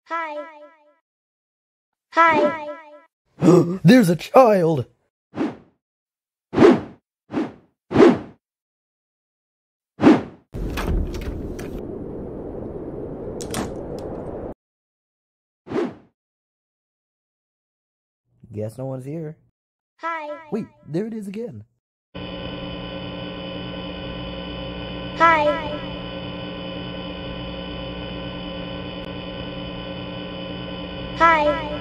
Hi. Hi. There's a child! Guess no one's here. Hi. Wait, there it is again. Hi. Hi.